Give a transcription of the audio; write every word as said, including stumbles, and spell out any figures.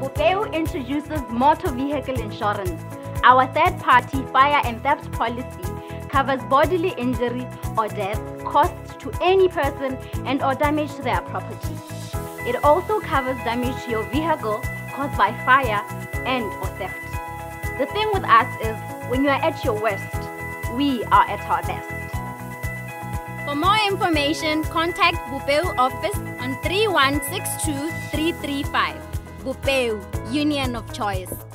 BOPEU introduces motor vehicle insurance. Our third-party fire and theft policy covers bodily injury or death caused to any person and or damage to their property. It also covers damage to your vehicle caused by fire and or theft. The thing with us is, when you are at your worst, we are at our best. For more information, contact BOPEU office on three one six two three three five. BOPEU, Union of Choice.